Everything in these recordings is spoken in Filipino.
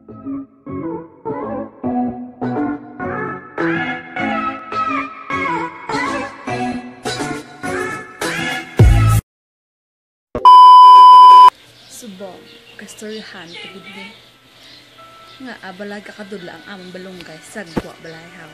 Subong, kastoryahan, tagid mo. Nga, abalag kakadula ang amang balunggay, sagwa balay haw.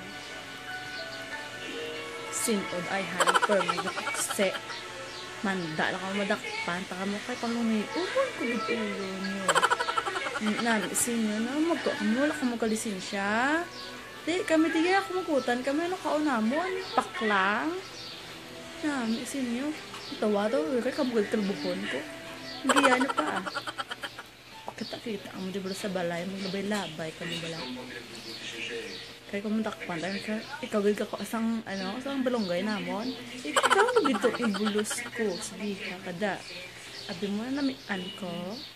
Sinod ay han, permay nakakse. Manda lang ako madakpan, taka mo kay pangumi, uhon ko bitulo nyo. Namisin nyo na, magko kami, wala ka magkalisensya. Di, kami tigay ako magutan, kami ano kaunamon, paklang. Namisin nyo, tawa daw, kay kabugad kalbuhon ko. Gaya na pa ah. Pakita-kita ang dibro sa balay, maglabay-labay kami balay. Kaya kung matakpan, ikaw gid ka ko asang balonggay namon. Ikaw gid to ibulos ko, sige ka kada. Abi mo na namian ko.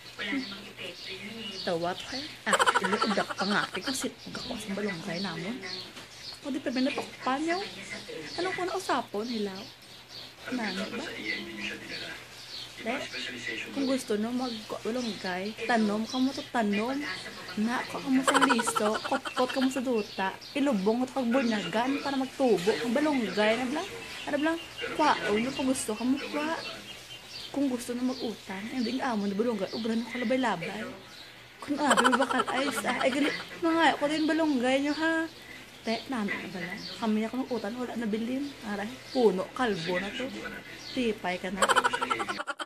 Tawat kay. Iludag pa nga kay kasi ako asang balonggay namon. O di pa ba natakpan yaw? Anong ko na usapon, hilaw? Nano ba? Kung gusto no magbalonggay, tanom ka mo to tanom. Na ka mo sa listo, kot-kot ka mo sa duta, ilubong at pagbunyagan para magtubo. Ang balonggay na blang, kwao no kung gusto ka mo kwa. Kung gusto na mag-utang, hindi nga amon na balonggay, ubran mo kalabay-labay. Kung abi bakal ay ganit mga ko din balonggay nyo ha. Te, namin na bala. Kami ako ng utan, wala na bilin. Aray, puno, kalbo na to. Tipay ka na.